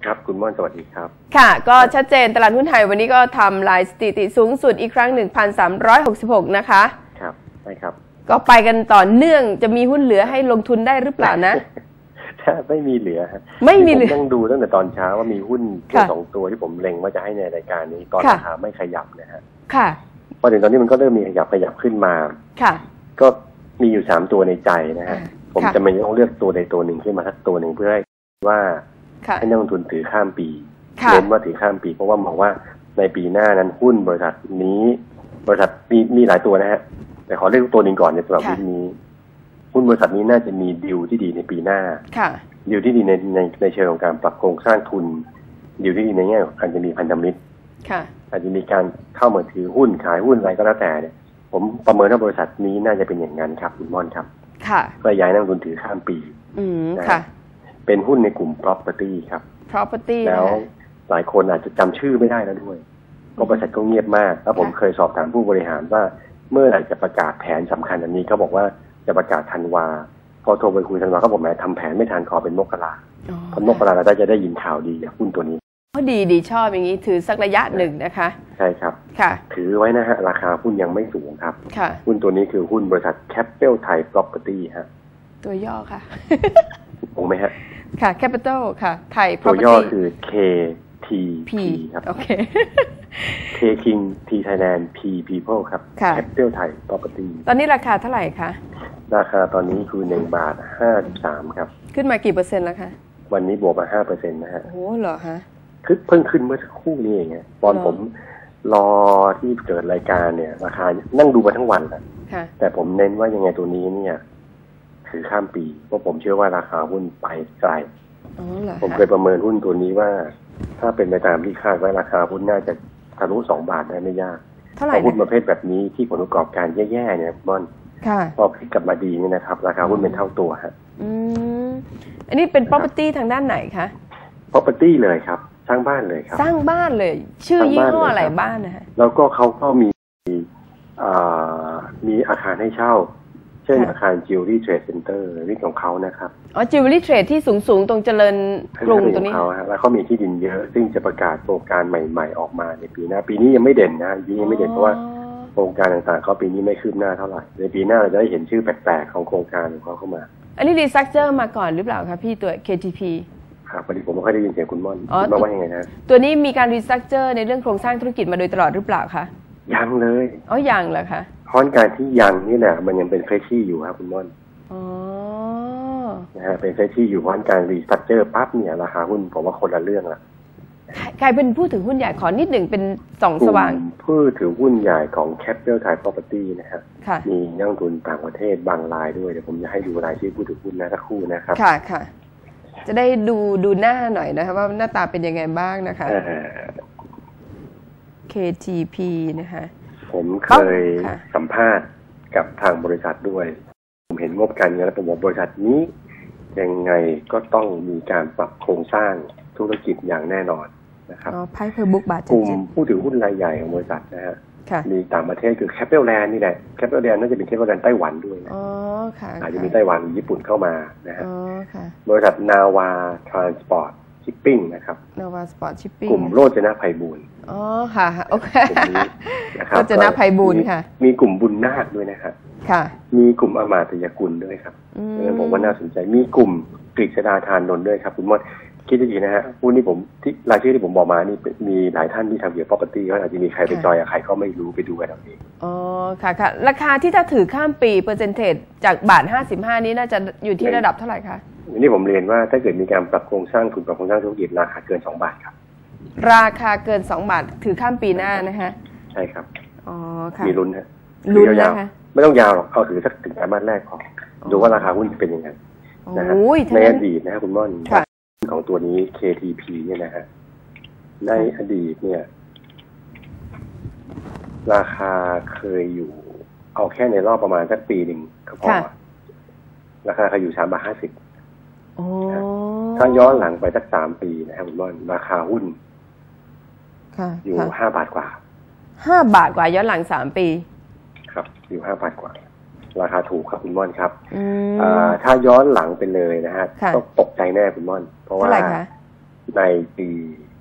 ครับคุณม่อนสวัสดีครับค่ะก็ชัดเจนตลาดหุ้นไทยวันนี้ก็ทำลายสถิติสูงสุดอีกครั้ง 1,366 นะคะครับใช่ครับก็ไปกันต่อเนื่องจะมีหุ้นเหลือให้ลงทุนได้หรือเปล่านะไม่มีเหลือไม่มีเหลือผมนั่งดูตั้งแต่ตอนเช้าว่ามีหุ้นสองตัวที่ผมเล็งว่าจะให้ในรายการนี้ตอนราคาไม่ขยับนะฮะค่ะพอถึงตอนนี้มันก็เริ่มมีขยับขึ้นมาค่ะก็มีอยู่3ตัวในใจนะฮะผมจะไม่ต้องเลือกตัวใดตัวหนึ่งขึ้นมาสักตัวหนึ่งเพื่อให้ว่าให้นักลงทุนถือข้ามปีเน้นว่าถือข้ามปีเพราะว่ามองว่าในปีหน้านั้นหุ้นบริษัทนี้บริษัทมีหลายตัวนะฮะแต่ขอเลือกตัวหนึ่งก่อนในสำหรับหุ้นนี้หุ้นบริษัทนี้น่าจะมีดีลที่ดีในปีหน้าดีลที่ดีในเชิงของการปรับโครงสร้างทุนดีลที่ดีในแง่ของการจะมีพันธมิตรอาจจะมีการเข้ามาถือหุ้นขายหุ้นอะไรก็แล้วแต่เนี่ยผมประเมินว่าบริษัทนี้น่าจะเป็นอย่างนั้นครับคุณม่อนครับเพื่อย้ายนักลงทุนถือข้ามปีค่ะเป็นหุ้นในกลุ่ม property ครับ property แล้วหลายคนอาจจะจำชื่อไม่ได้แล้วด้วยเพราะบริษัทก็เงียบมากแล้วผมเคยสอบถามผู้บริหารว่าเมื่อไหร่จะประกาศแผนสำคัญอันนี้เขาบอกว่าจะประกาศธันวาพอโทรไปคุยธันวาเขาบอกแหมทำแผนไม่ทันขอเป็นมกราพอมกราเราจะได้ยินข่าวดีจากหุ้นตัวนี้ดีชอบอย่างนี้ถือสักระยะหนึ่งนะคะใช่ครับค่ะถือไว้นะฮะราคาหุ้นยังไม่สูงครับค่ะหุ้นตัวนี้คือหุ้นบริษัท Capital Thai Property ฮะตัวย่อค่ะถูกไหมฮะค่ะ Capital ค่ะ Thai Property ตัวย่อคือ KTP ครับโอเค K King T Thailand P People ครับ Capital Thai Property ตอนนี้ราคาเท่าไหร่คะราคาตอนนี้คือ1.53 ครับขึ้นมากี่เปอร์เซ็นต์แล้วคะวันนี้บวกมา 5% นะฮะโอ้เหรอฮะเพิ่งขึ้นเมื่อสักครู่นี้เองตอนผมรอที่เกิดรายการเนี่ยราคานั่งดูมาทั้งวันแล้วแต่ผมเน้นว่ายังไงตัวนี้เนี่ยถือข้ามปีเพราะผมเชื่อว่าราคาหุ้นไปไกลผมเคยประเมินหุ้นตัวนี้ว่าถ้าเป็นไปตามที่คาดไว้ราคาหุ้นน่าจะทะลุ2 บาทได้ไม่ยากเพราะหุ้นประเภทแบบนี้ที่ผลประกอบการแย่ๆเนี่ยบอนพอพลิกกลับมาดีเนี่ยนะครับราคาหุ้นเป็นเท่าตัวฮะอันนี้เป็น property ทางด้านไหนคะ property เลยครับสร้างบ้านเลยครับสร้างบ้านเลยชื่อยี่ห้ออะไรบ้านนะฮะแล้วก็เขาก็มีอาคารให้เช่าเช่นอาคาร Jewelry Trade Center นี่ของเขานะครับ Jewelry Trade ที่สูงตรงเจริญกรุงตรงนี้เขาแล้วเขามีที่ดินเยอะซึ่งจะประกาศโครงการใหม่ๆออกมาในปีหน้าปีนี้ยังไม่เด่นนะปีนี้ยังไม่เด่นเพราะว่าโครงการต่างๆเขาปีนี้ไม่คืบหน้าเท่าไหร่ในปีหน้าเราจะได้เห็นชื่อแปลกๆของโครงการของเขาเข้ามาอันนี้รีสตรัคเจอร์มาก่อนหรือเปล่าคะพี่ตัว KTP ครับพอดีผมไม่ค่อยได้ยินเสียงคุณม่อนมาว่ายังไงนะตัวนี้มีการรีสตรัคเจอร์ในเรื่องโครงสร้างธุรกิจมาโดยตลอดหรือเปล่าคะยังเลยยังเหรอคะเพราะการที่ยังนี่แหละมันยังเป็นเฟรชชี่อยู่ครับคุณม่อนนะฮะเป็นเฟรชชี่อยู่เพราะการรีสตรัคเจอร์ปั๊บเนี่ยราคาหุ้นผมว่าคนละเรื่องละใครเป็นผู้ถือหุ้นใหญ่ขอนิดหนึ่งเป็นส่องสว่างผู้ถือหุ้นใหญ่ของ Capital Thai Property นะครับมีนักลงทุนต่างประเทศบางรายด้วยเดี๋ยวผมจะให้ดูรายชื่อผู้ถือหุ้นนะสักครู่นะครับค่ะจะได้ดูหน้าหน่อยนะครับว่าหน้าตาเป็นยังไงบ้างนะคะ KTP นะคะผมเคยสัมภาษณ์กับทางบริษัทด้วยผมเห็นงบการเงินแล้วผมบอกบริษัทนี้ยังไงก็ต้องมีการปรับโครงสร้างธุรกิจอย่างแน่นอนนะครับไพ่เพอร์บุ๊กบาทกลุ่มผู้ถือหุ้นรายใหญ่ของบริษัทนะฮะมีต่างประเทศคือ Capital Land นี่แหละ Capital Land น่าจะเป็น Capital Land ไต้หวันด้วยนะอาจจะมีไต้หวันญี่ปุ่นเข้ามานะฮะบริษัท Nava Transport Shipping นะครับ Nava Transport Shipping กลุ่มโรจนะไพบูลย์ค่ะโอเคโรจนะไพบูลย์ค่ะมีกลุ่มบุญนาคด้วยนะครับมีกลุ่มอมาตยกุลด้วยครับผมว่าน่าสนใจมีกลุ่มกฤษดาทานนนท์ด้วยครับคุณมดคิดดีนะฮะหุ้นนี้ผมที่รายชื่อที่ผมบอกมานี่มีหลายท่านที่ทำเกี่ยวกับ property เขาอาจจะมีใครไปจอยใครก็ไม่รู้ไปดูกันเอาเองค่ะราคาที่ถ้าถือข้ามปีเปอร์เซ็นเทจจาก1.55 นี้น่าจะอยู่ที่ระดับเท่าไหร่คะอันนี้ผมเรียนว่าถ้าเกิดมีการปรับโครงสร้างทุนปรับโครงสร้างธุรกิจราคาเกิน2 บาทครับราคาเกิน2 บาทถือข้ามปีหน้านะฮะใช่ครับค่ะมีลุ้นฮะลุ้นนะคะไม่ต้องยาวหรอกเอาถือสักถึงไตรมาสแรกพอดูว่าราคาหุ้นจะเป็นยังไงนะฮะในอดีตนะฮะคุณม่อนของตัวนี้ KTP เนี่ยนะฮะในอดีตเนี่ยราคาเคยอยู่เอาแค่ในรอบประมาณสักปีหนึ่งก็พอราคาเคยอยู่3.50 บาทถ้าย้อนหลังไปสัก3 ปีนะครับคุณม่อนราคาหุ้นอยู่5 บาทกว่า 5 บาทกว่าย้อนหลัง3 ปีครับอยู่5 บาทกว่าราคาถูกครับคุณม่อนครับถ้าย้อนหลังไปเลยนะฮะต้องตกใจแน่คุณม่อนเพราะว่าในปี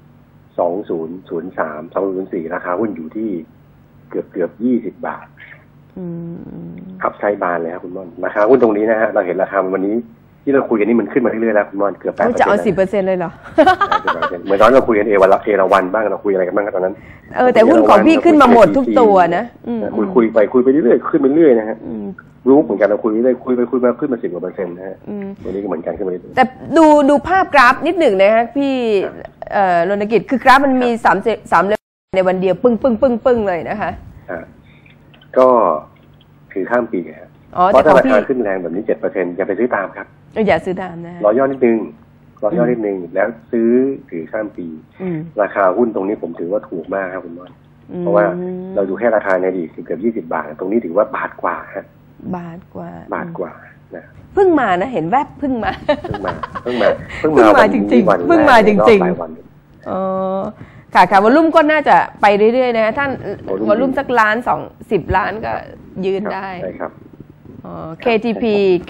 2003 2004ราคาหุ้นอยู่ที่เกือบ20 บาทอัพไซด์บานเลยครับคุณม่อนราคาหุ้นตรงนี้นะฮะเราเห็นราคาวันนี้ที่เราคุยกันนี่มันขึ้นมาเรื่อยๆแล้วคุณม่อนเกือบ 8% จะเอา 10% เลยเหรอเหมือนตอนเราคุยกันเอราวันบ้างเราคุยอะไรกันบ้างตอนนั้นแต่หุ้นของพี่ขึ้นมาหมดทุกตัวนะคุยไปเรื่อยๆขึ้นไปเรื่อยนะฮะรู้เหมือนกันเราคุยเรื่อยคุยมาขึ้นมา10%นะฮะตัวนี้ก็เหมือนกันขึ้นมาเรื่อยแต่ดูภาพกราฟนิดหนึ่งนะฮะพี่รณกิจคือกราฟมันมี3เลเวลในวันเดียวปึ้งเลยนะคะก็ถือข้ามปีครับเพราะถ้าราคาขึ้นแรงแบบนี้ 7% อย่าไปซื้อตามครับอย่าซื้อตามนะรอย่อนิดนึงแล้วซื้อถือข้ามปีราคาหุ้นตรงนี้ผมถือว่าถูกมากครับคุณม่อนเพราะว่าเราดูแค่ราคาในอดีตเกือบ20 บาทตรงนี้ถือว่าบาทกว่าฮะบาทกว่านะเพิ่งมานะเห็นแวบเพิ่งมาจริงๆค่ะวอลุ่มก็น่าจะไปเรื่อยๆนะท่านวอลุ่มสักล้าน10 ล้านก็ยืนได้ใช่ครับ KTP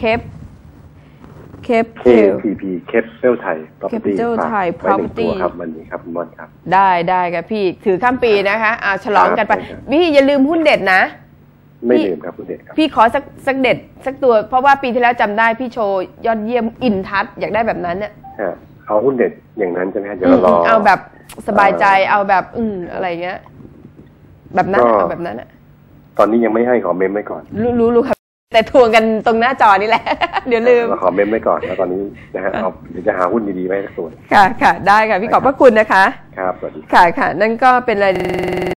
KTP Capital Thai Property ครับมันนี้ครับมอนครับได้ครับพี่ถือข้ามปีนะคะฉลองกันไปพี่อย่าลืมหุ้นเด็ดนะไม่ลืมครับหุ้นเด็ดครับพี่ขอสักเด็ดสักตัวเพราะว่าปีที่แล้วจำได้พี่โชว์ยอดเยี่ยมอินทัศอยากได้แบบนั้นเนี่ยเอาหุ้นเด็ดอย่างนั้นใช่ไหมเดี๋ยวรอเอาแบบสบายใจเอาแบบอะไรเงี้ยแบบนั้นเอาแบบนั้นตอนนี้ยังไม่ให้ขอเมมไว้ก่อนรู้ครับแต่ทวงกันตรงหน้าจอนี่แหละเดี๋ยวลืมขอเมมไว้ก่อนแล้วตอนนี้นะฮะเดี๋ยวจะหาหุ้นดีๆไว้สักตัวค่ะได้ค่ะพี่ขอบพระคุณนะคะครับสวัสดีค่ะนั่นก็เป็นราย